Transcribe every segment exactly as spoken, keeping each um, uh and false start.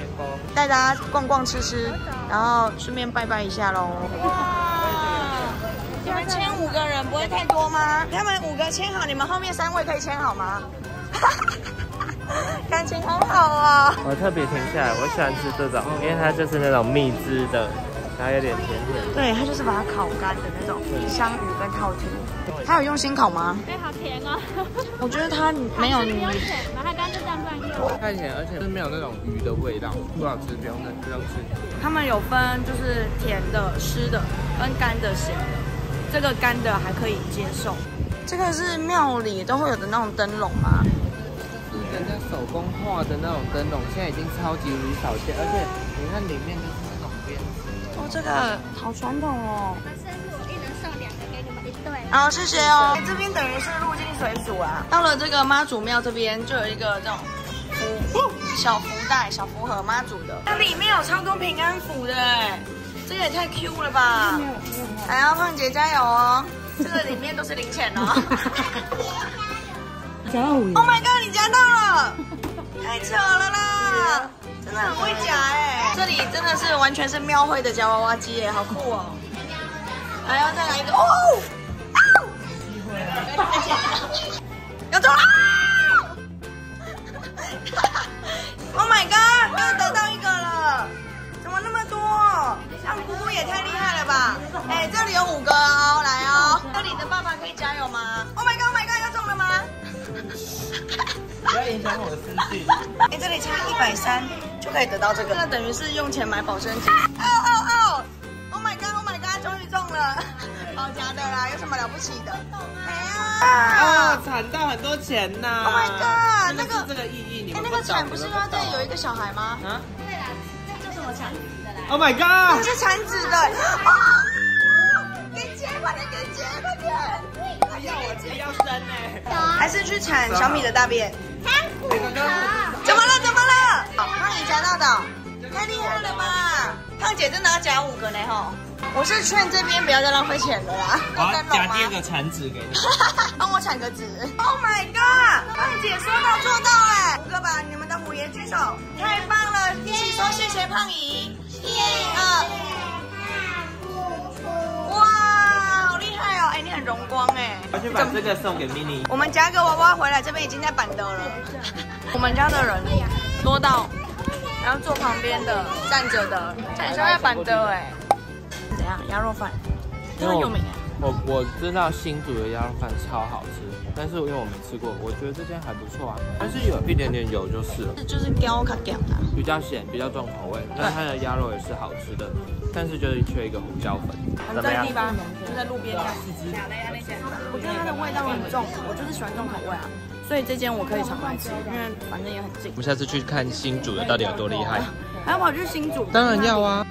风， 带大家逛逛吃吃，然后顺便拜拜一下喽。哇！你们签五个人不会太多吗？他们五个签好，你们后面三位可以签好吗？感情好好啊！ 我特别停下来，我喜欢吃这种，因为它就是那种蜜汁的，然后有点甜甜的。 对，它就是把它烤干的那种香鱼跟套兔。它有用心烤吗？ 哎，好甜哦！ 我觉得它没有。 不用钱嘛，它刚就这样乱用。 太甜，而且是没有那种鱼的味道，不好吃，不用吃，不用吃。 他们有分就是甜的、湿的跟干的、咸的。这个干的还可以接受。这个是庙里都会有的那种灯笼吗？ 人家手工画的那种灯笼，现在已经超级无敌少见，而且你看里面就是那种编织。 哦，这个好传统哦。 生日我一人送两个给你们一对。 好，谢谢哦。这边等于是入境水煮啊。到了这个妈祖庙这边，就有一个这种福小福袋、小福盒妈祖的，它里面有超多平安符的哎，这个也太 Q 了吧！来哦，胖姐加油哦！这个里面都是零钱哦。 加到五元 ！Oh my god， 你加到了，太扯了啦！真的很会夹哎，这里真的是完全是庙会的夹娃娃机耶，好酷哦！还要再来一个哦！要中了 ！Oh my god， 又得到一个了，怎么那么多？让姑姑也太厉害了吧！哎，这里有五个哦，来哦，这里的爸爸可以加油吗 ？Oh my god，Oh my god， 要中了吗？ 不要影响我的思绪。 哎，这里差一百三就可以得到这个，这等于是用钱买保身金。哦哦哦 ！Oh my god，Oh my god， 终于中了，好夹的啦，有什么了不起的？哎呀！ 哦，产到很多钱呐 ！Oh my god， 那个这个意义你哎， 们那个铲不是说对有一个小孩吗？ 啊？ 对啦，这什么铲子的啦 ？Oh my god！ 那是铲子的。啊！给接，快点给接，快点！ 要我自己要生呢。 还是去铲小米的大便？ 汤骨头。 怎么了？怎么了？好，胖你夹到的，太厉害了吧！胖姐真的要夹五个呢吼！我是劝这边不要再浪费钱了啦。 我要夹第二个铲子给你。 帮我铲个纸。Oh my god！ 胖姐说到做到哎！五个吧，你们的虎爷举手，太棒了！一起说谢谢胖姨。一二。哇，好厉害哦！哎，你很荣光哎。 我去把这个送给 mini。 我们夹个娃娃回来，这边已经在板凳了。我们家的人多到，然后坐旁边的、站着的，这里就在板凳哎。怎样？鸭肉饭，这很有名哎。 我我知道新竹的鸭肉饭超好吃，但是因为我没吃过，我觉得这间还不错啊，但是有一点点油就是了， 就是胶卡酱啊， 比较咸，比较重口味。那它的鸭肉也是好吃的，但是就是缺一个胡椒粉。 很在地吧？就在路边这样。我觉得它的味道很重，我就是喜欢重口味啊，所以这间我可以常来吃，因为反正也很近。 我们下次去看新竹的到底有多厉害？ 还要跑去新竹？ 当然要啊。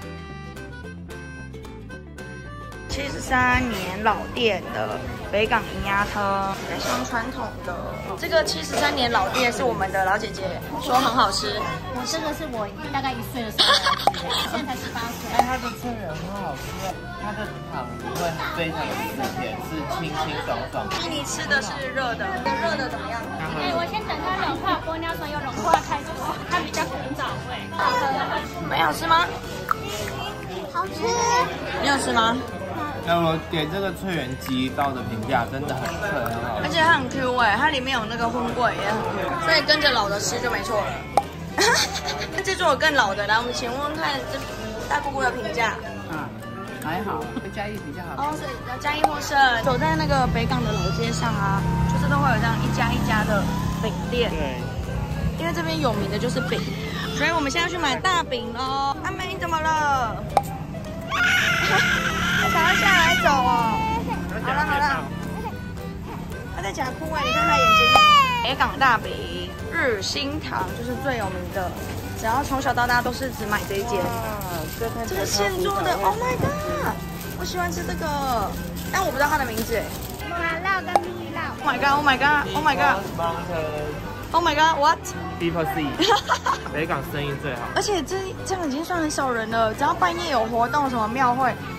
七十三年老店的北港银鸭汤，非常传统的。这个七十三年老店是我们的老姐姐说很好吃。 我这个是我大概一岁的时候来吃的，现在才十八岁。 哎，它的脆仁很好吃，它的汤会非常的鲜甜，是清清爽爽。 你吃的是热的，热的怎么样？ 哎，我先等它融化，玻尿酸有融化开始，它比较古早味。好喝。 没有吃吗？ 好吃。 你有吃吗？ 那我给这个脆仁极高的评价，真的很脆，很好吃。 而且它很 Q 哎，它里面有那个荤桂也很 Q， 所以跟着老的吃就没错了。这座有更老的，来我们请问问看这大姑姑的评价。 啊，还好，嘉义比较好。 哦，所以嘉义获胜。走在那个北港的老街上啊，就是都会有这样一家一家的饼店。 对。 因为这边有名的就是饼，所以我们现在去买大饼喽。阿梅，你怎么了？他想要下来走哦。好了好了，他在假哭哎，你看他眼睛。北港大饼，日新堂就是最有名的，只要从小到大都是只买这一间。这个现做的 ，Oh my god， 我喜欢吃这个，但我不知道它的名字哎。 麻辣跟蜜辣。 Oh my god，Oh my god，Oh my god，Oh my god，What？ People C， 北港生意最好。 而且这这样已经算很少人了，只要半夜有活动什么庙会，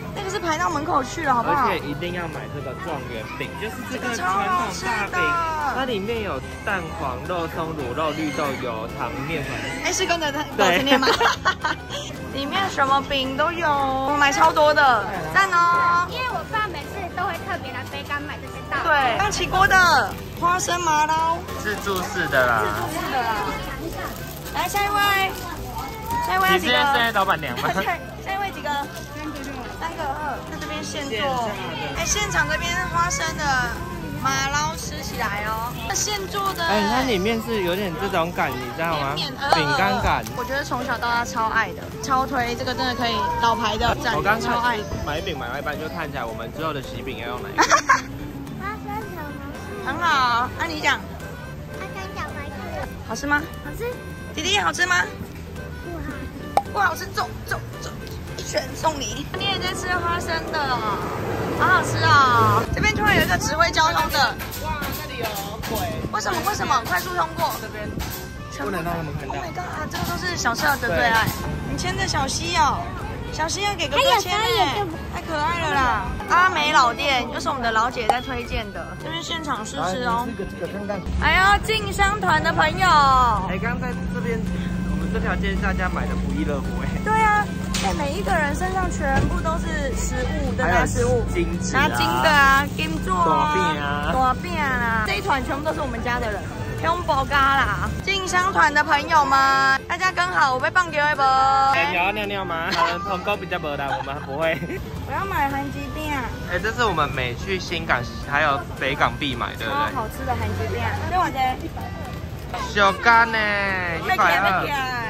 那个是排到门口去了，好不好？ 而且一定要买这个状元饼，就是这个传超好统吃的大饼，它里面有蛋黄、肉松、卤肉、绿豆油、糖、面粉。 哎，是跟着它保持念吗？里面什么饼都有，我买超多的，赞哦！ 因为我爸每次都会特别来北港买这些大饼。 对，刚起锅的花生麻捞， 自助式的啦。 是的啦。来下一位，下一位你几个？ 是现在老板娘吗？ 对，下一位几个？三个二。在这边现做，哎，现场这边花生的麻捞吃起来哦，现做的。 哎，它里面是有点这种感，你知道吗？饼干感。 我觉得从小到大超爱的，超推这个真的可以老牌的， 我刚超爱。 买饼买到一半就看起来，我们之后的喜饼要用哪一个？ 花生什么？ 很好，那你讲， 花生小白兔。 好吃吗？ 好吃。 弟弟好吃吗？ 不好。 不好吃，走走走，一拳送你。你也在吃花生的，好好吃哦。这边突然有一个指挥交通的， 哇，那里有鬼！ 为什么？为什么？快速通过。 这边不能让他们看到。 Oh my god， 这个都是小舍的最爱。你牵着小溪哦，小溪要给哥哥牵哎，太可爱了啦！阿美老店又是我们的老姐在推荐的，这边现场试吃哦。还有进香团的朋友， 哎，刚刚在这边，我们这条街大家买的不亦乐乎哎。 对啊，哎，每一个人身上全部都是食物，对拿食物， 金纸拿金的啊，金座啊， 大饼啊， 大饼啊，这一团全部都是我们家的人。 用包嘎啦！进香团的朋友们，大家跟好，我被棒给一波。 哎，你要尿尿吗？可能同沟比较薄的，我们不会。 我要买韩吉饼。 哎，这是我们每去新港还有北港必买，对不对？ 超好吃的韩吉饼，对我的。 小干呢，一百二。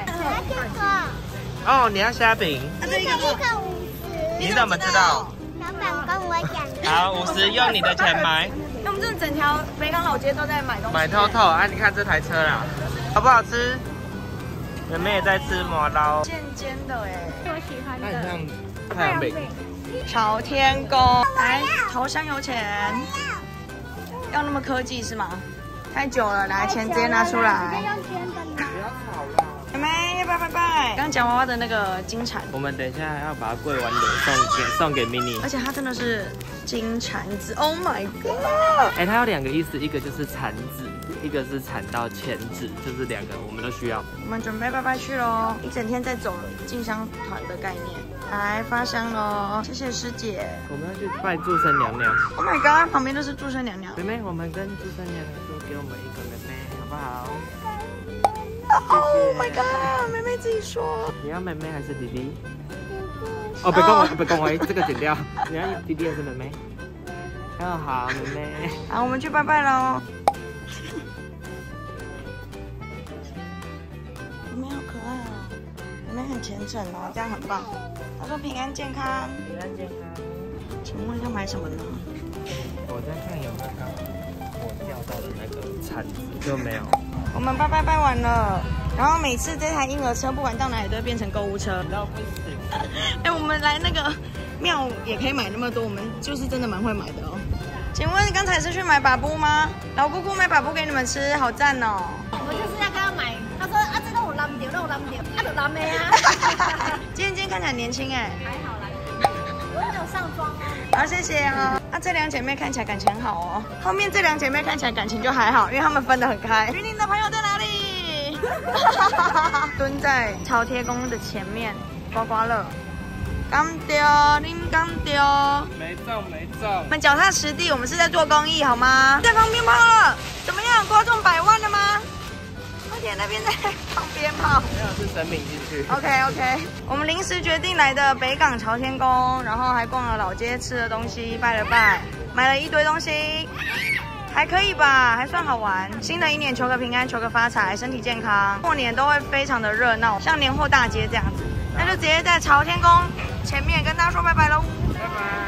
哦，你要虾饼？ 这个一个五十。 你怎么知道？ 老板跟我讲的。 好，五十用你的钱买。 因为我们这整条北港老街都在买东西。 买透透啊！你看这台车啦，好不好吃？妹妹也在吃麻捞， 尖尖的哎， 我喜欢它很的。 像太阳饼。 朝天宫，来投香油钱，要那么科技是吗？太久了，来钱直接拿出来。 用捐的拿。 不要吵啦！ 妹妹，拜拜拜。刚讲娃娃的那个金蝉， 我们等一下要把它跪完脸送给送给 mini， 而且它真的是金蝉子 ，Oh my god！ 哎，它有两个意思，一个就是产子，一个是产到钱子，就是两个我们都需要。 我们准备拜拜去喽，一整天在走进香团的概念，来发香喽，谢谢师姐。 我们要去拜祝生娘娘。 Oh my god， 旁边都是祝生娘娘。 妹妹，我们跟祝生娘娘说，给我们一个妹妹，好不好？ Oh my god， 妹妹自己说。 你要妹妹还是弟弟？哦，别跟我，别跟我，这个剪掉。你要弟弟还是妹妹？哦，好，妹妹。 好，我们去拜拜喽。妹妹好可爱哦，妹妹很虔诚哦，这样很棒。她说平安健康， 平安健康。 请问要买什么呢？ 我在看有没有刚我掉到的那个铲子，就没有。 我们拜拜拜完了，然后每次这台婴儿车不管到哪里都会变成购物车。 那不行。 哎，我们来那个庙也可以买那么多，我们就是真的蛮会买的哦。请问刚才是去买把布吗？老姑姑买把布给你们吃，好赞哦！ 我就是要跟他买，他说啊，这都有蓝掉，那有蓝掉，啊，有蓝没啊？ 今天今天看起来年轻哎， 还好啦，我没有上妆哦。 好，谢谢哦。啊，这两姐妹看起来感情很好哦。后面这两姐妹看起来感情就还好，因为她们分得很开。云林的朋友在哪里？蹲在朝天宫的前面，刮刮乐。刚丢，您刚丢。 没中，没中。 我们脚踏实地，我们是在做公益，好吗？在放鞭炮了，怎么样？刮中百万了吗？快点，那边在放鞭炮。 没有，是神明进去。 OK OK， 我们临时决定来的北港朝天宫，然后还逛了老街，吃了东西，拜了拜，买了一堆东西，还可以吧，还算好玩。新的一年求个平安，求个发财，身体健康。过年都会非常的热闹，像年货大街这样子。那就直接在朝天宫前面跟大家说拜拜喽， 拜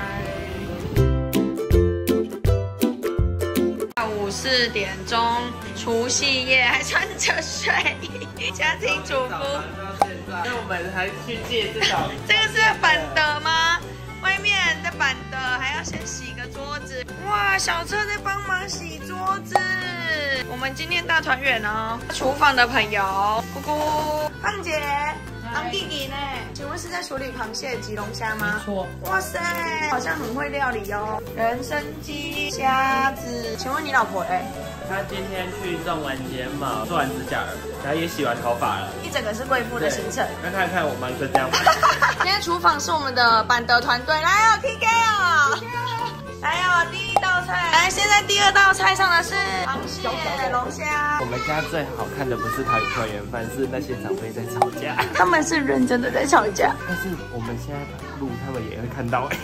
拜。 下午四点钟，除夕夜还穿着睡衣，家庭主妇。 那我们还去借这种。 这个是板的吗？外面的板的还要先洗个桌子。哇，小车在帮忙洗桌子。我们今天大团圆哦。厨房的朋友，姑姑、胖姐、昂弟弟呢？ 请问是在处理螃蟹及龙虾吗？ 没错。 哇塞，好像很会料理哦。人参鸡、虾子，请问你老婆嘞？ 她今天去种完睫毛，做完指甲了，然后也洗完头发了， 一整个是贵妇的行程。 那看看我忙成这样。 今天厨房是我们的板德团队，来哦 P K 哦，来哦第一道菜，来现在第二道菜上的是螃蟹、龙虾。 我们家最好看的不是团团圆饭，是那些长辈在吵架。 他们是认真的在吵架， 但是我们现在录，他们也会看到哎。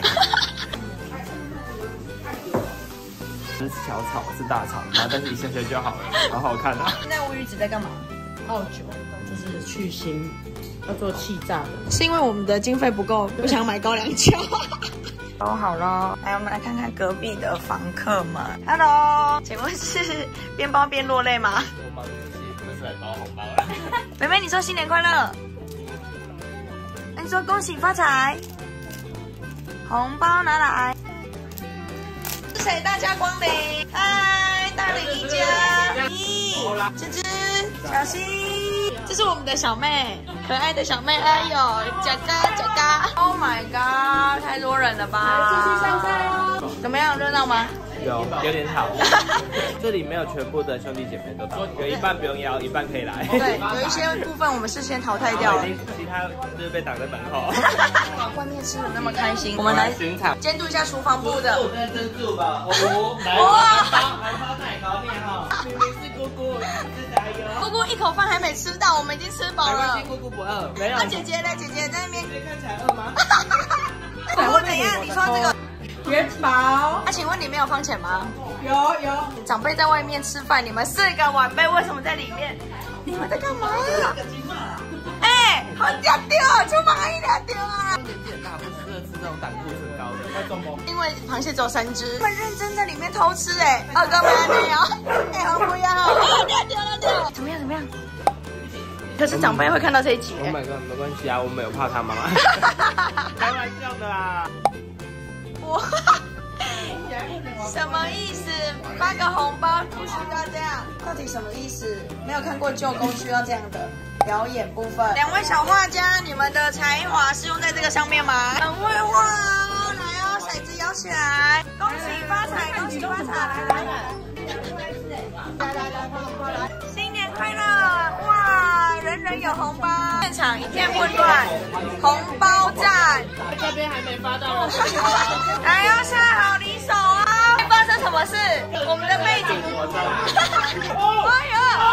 不是小吵，是大吵，然后但是一下下就好了，好好看啊。 现在乌鱼子在干嘛？ 泡酒就是去腥，要做气炸的。 是因为我们的经费不够，不想买高粱酒。都好了，来我们来看看隔壁的房客们。Hello， 请问是边包边落泪吗？ 我忙自己不是来包红包了。 妹妹，你说新年快乐。你说恭喜发财。红包拿来。谢谢大家光临。嗨，大理一家。咦，芝芝，小溪，这是我们的小妹，可爱的小妹。哎呦，假嘎假嘎 ！Oh my god， 太多人了吧？继续上菜哦。怎么样，热闹吗？ 有有点吵，这里没有全部的兄弟姐妹都到，有一半不用邀，一半可以来。 对，有一些部分我们是先淘汰掉了， 其他就是被挡在门口。 外面吃的那么开心，我们来巡场， 监督一下厨房部的。 我在这住吧，我来来包奶糕面哈，明明是姑姑，是加油。 姑姑一口饭还没吃到，我们已经吃饱了。 姑姑不饿，没有。 那姐姐呢？姐姐在那边。 姐姐看起来饿吗？ 姑姑怎样？你说这个。 元宝， 那、啊、请问里面有放钱吗？ 有有。 长辈在外面吃饭，你们四个晚辈为什么在里面？你们在干嘛？哎，好屌丢，厨房一点丢啊！ 年纪很大，不适合吃这种胆固醇高的，快中风。 因为螃蟹只有三只，他们认真在里面偷吃哎、欸，二哥没没有，哎，好不要，啊，丢丢了丢。怎么样怎么样？可是长辈会看到这一集、欸。 我买个没关系啊，我没有怕他妈妈。开玩笑的啦。 我什么意思？发个红包不需要这样，到底什么意思？没有看过舅公需要这样的表演部分。两位小画家，你们的才华是用在这个上面吗？很会画哦，来哦，骰子摇起来，恭喜发财，恭喜发财，来来来，来来来，新年快乐！哇，人人有红包，现场一片混乱，红包战。 这边还没发到了。 来哦，下好离手啊！会发生什么事？我们的背景。哎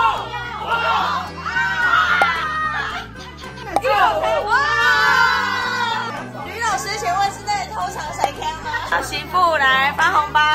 呦！哇！吕老师，请问是在偷藏谁看吗？小媳妇来发红包。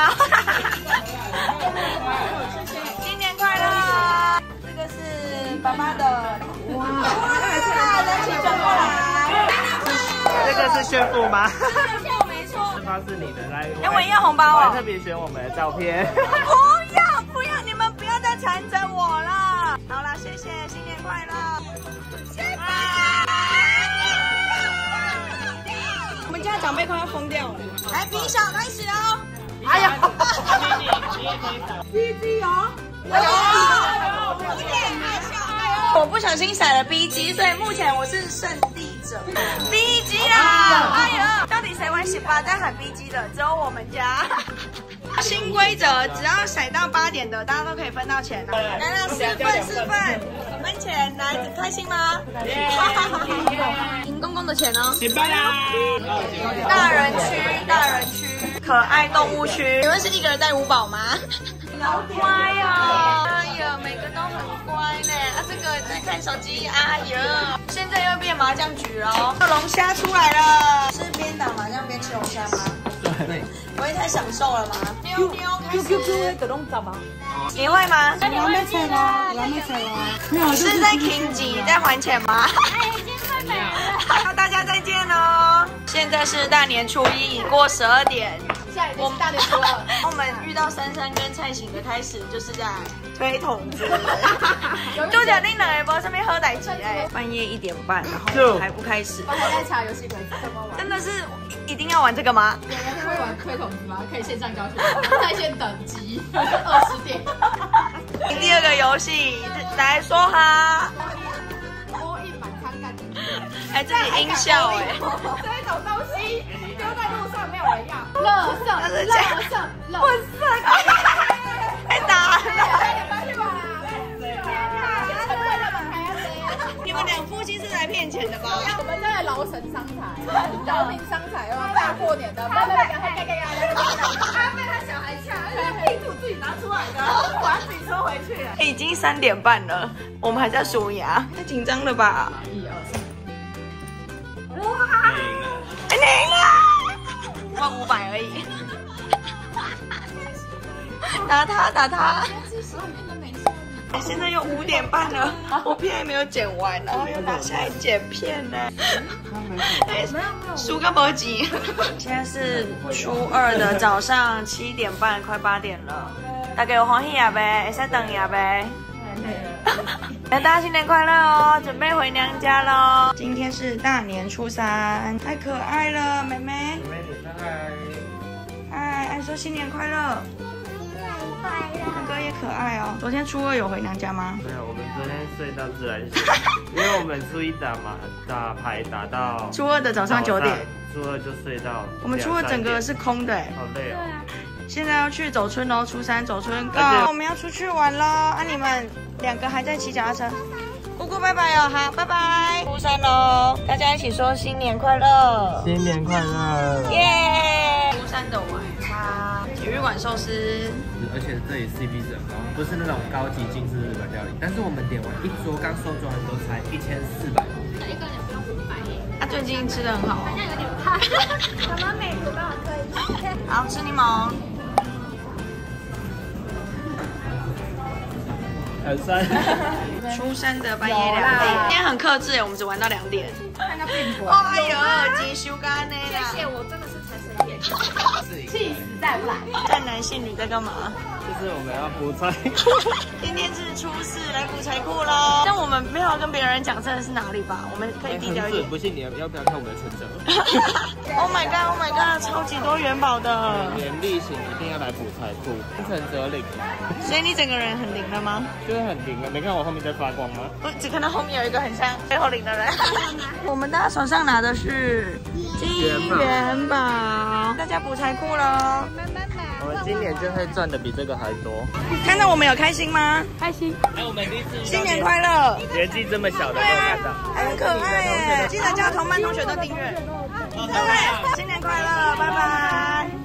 新年快乐！这个是爸爸的。哇！人请转过来。 这个是炫富吗？ 没错没错。 这包是你的，来。 哎，我也要红包哦。 我还特别选我们的照片。 不要不要，你们不要再缠着我了。好啦，谢谢，新年快乐。谢谢。我们家的长辈快要疯掉了。来，比手开始哦。哎呀！ 你也可以打。 B G 哦。 有。有点还小。我不小心甩了 B G， 所以目前我是胜利者。B G 啊！哎呦，到底谁玩十八在喊 B G 的？只有我们家。新规则，只要甩到八点的，大家都可以分到钱了。来了，四份四份，分钱，来，开心吗？赢公公的钱哦。 失败啦！ 大人区，大人区，可爱动物区。你们是一个人带五宝吗？好乖哦！哎呀，每个都很乖呢。啊，这个在看手机，哎呀，现在又变麻将局了。龙虾出来了，是边打麻将边吃龙虾吗？ 对。 不会太享受了吗？妞妞开始。 Q Q Q 的弄怎么？ 你会吗？ 我还没踩啦，我还没踩啦。没有， 是在停机在还钱吗？ 哎，已经快没了。 好，大家再见哦。现在是大年初一，已过十二点。 我们大年初二， 我们遇到珊珊跟蔡醒的开始，就是在推筒子。就讲你两个在上面喝奶茶哎，半夜一点半，然后还不开始。 我还在查游戏规则，怎么玩？ 真的是一定要玩这个吗？ 对，会玩推筒子吗？可以线上教学，在线等级二十点。 第二个游戏来说哈。 all in 满仓干。 哎，这里音效哎， 这一种东西丢在路上没有人要，垃圾， 它是这样， 垃圾， 不是，太打了。你们两夫妻是来骗钱的吧？ 我们在劳神伤财，劳民伤财哦，大过年的，他被他他被他小孩抢，而且拼图自己拿出来的，我要自己收回去了。 已经三点半了，我们还在数牙，太紧张了吧？ 一二三。 哇！赢了，万五百而已。打他，打他！现在又五点半了，我片还没有剪完，然后又拿下来剪片呢。输个波及。现在是初二的早上七点半，快八点了。大家有欢喜呀呗，会使等呀呗。大家新年快乐哦！准备回娘家喽。今天是大年初三，太可爱了，妹妹。 妹妹你嗨。 嗨，爱说新年快乐。哥哥也可爱哦。昨天初二有回娘家吗？ 没有，我们昨天睡到自然醒，因为我们初一打嘛打牌打到初二的早上九点， 初二就睡到。 我们初二整个是空的哎， 好累哦。 现在要去走春喽，初三走春告，我们要出去玩喽。啊，你们两个还在骑脚踏车。姑姑拜拜哦，好，拜拜。初三喽，大家一起说新年快乐， 新年快乐， 耶！初三的晚餐，体育馆寿司。 而且这里 C P 值很高，不是那种高级精致日本料理，但是我们点完一桌刚收桌都才一千四百。 一个人不用五百耶。 他最近吃的很好哦。 好像有点怕。什么美图帮我推一下。 好，吃柠檬。 很酸。 初三的半夜两点，今天很克制耶，我们只玩到两点。 看到并不。 哎呦，金修干呢？ 谢谢，我真的是财神爷。气死再不来。 善男信女在干嘛？ 就是我们要补菜。 今天是初四，来补财库喽。但我们没有要跟别人讲这是哪里吧？我们可以低调一点。 不信你要不要看我们的存折 ？Oh my god, Oh my god， 超级多元宝的。 年例行一定要来补财库，存折领。 所以你整个人很灵了吗？ 就是很灵啊！没看我后面在发光吗？ 我只看到后面有一个很像背后领的人。我们大家手上拿的是金元宝，大家补财库喽。 我们今年就会赚的比这个还多。 看到我们有开心吗？ 开心。 哎，我们第一次新年快乐！ 年纪这么小的都看到， 很可爱耶！记得叫同班同学都订阅。对，新年快乐，拜拜。